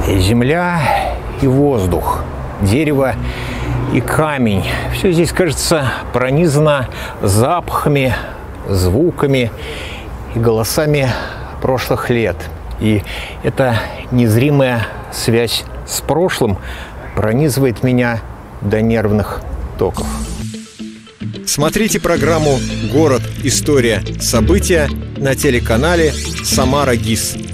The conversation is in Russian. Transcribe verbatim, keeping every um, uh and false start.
Земля и воздух, дерево и камень. Все здесь, кажется, пронизано запахами, звуками и голосами прошлых лет. И эта незримая связь с прошлым пронизывает меня до нервных токов. Смотрите программу «Город. История. События» на телеканале «Самара ГИС».